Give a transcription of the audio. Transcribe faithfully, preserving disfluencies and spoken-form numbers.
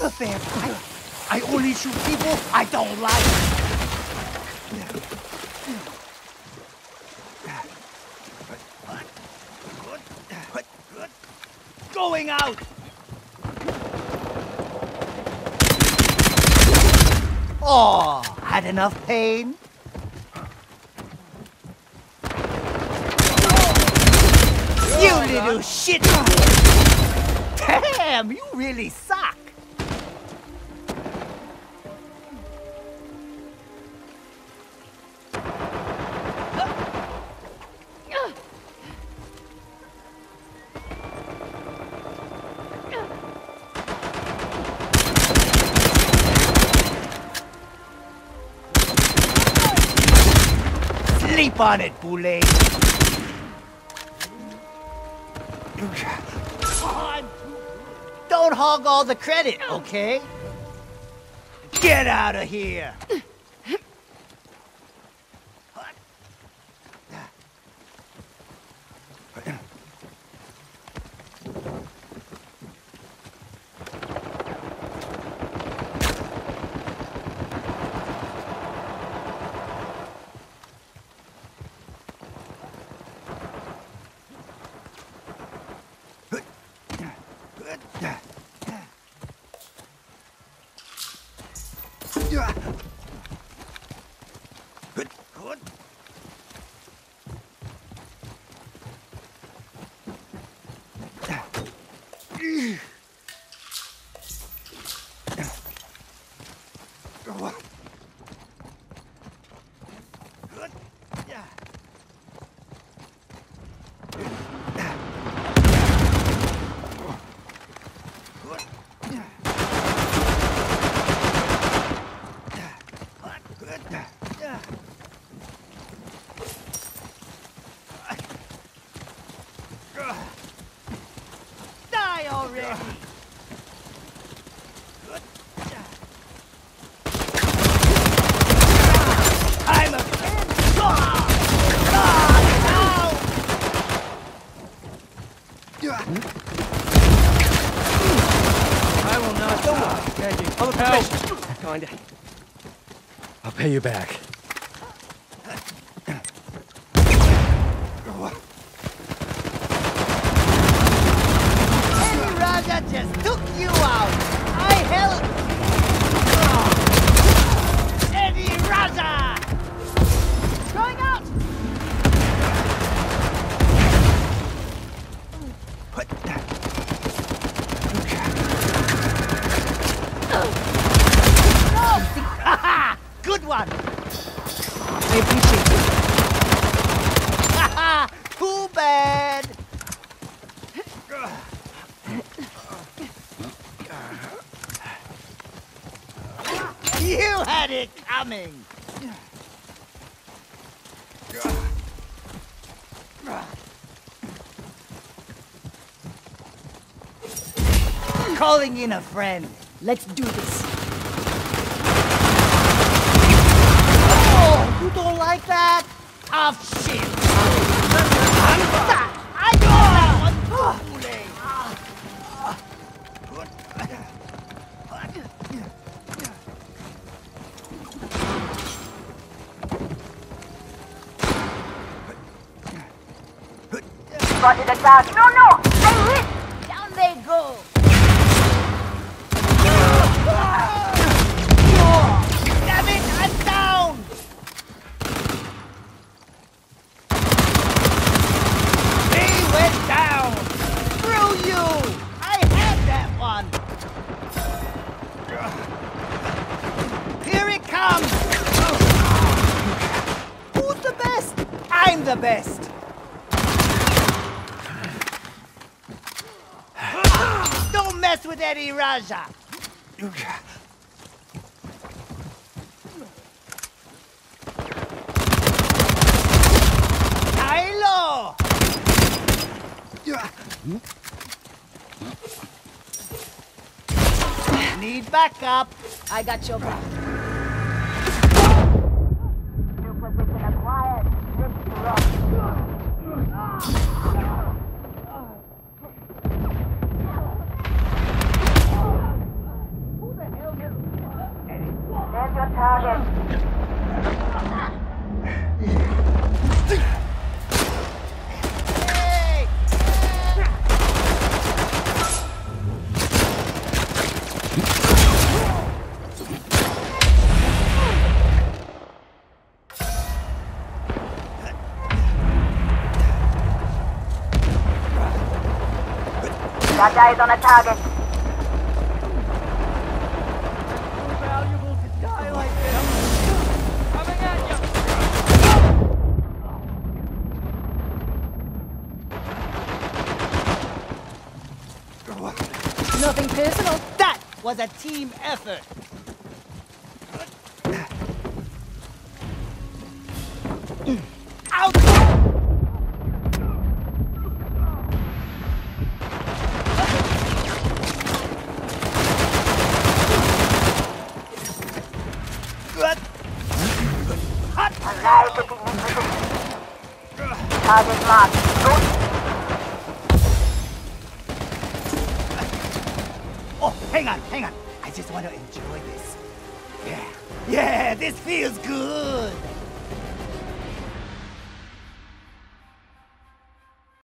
a fair fight. I only shoot people I don't like. Going out! Oh, had enough pain? You little shit! Damn, you really suck! Sleep on it, Boule. Don't hog all the credit, okay? Get out of here! Die already! I'm a kid! God! God! I will not stop begging. I'm a professional. Kinda. I'll pay you back. Eddie Raja just took you out! I helped! Eddie Raja! Going out! Good one! I appreciate it. Haha! Too bad! You had it coming! Calling in a friend. Let's do this. Oh, you don't like that? Tough shit! I know that one! Spotted a cloud. No, no! I hit! Down they go. Damn it! I'm down! He went down! Screw you! I had that one! Here it comes! Who's the best? I'm the best! Don't mess with Eddie Raja! Kylo! Need backup. I got your back. New position acquired. Ready to rock. There's your target. Hey! Got eyes on a target. Valuable to die like this. Coming at you. Nothing personal. That was a team effort. Out! Good. Hot. Alive with the position. Target marked. Good. Oh, hang on, hang on. I just want to enjoy this. Yeah, yeah, this feels good.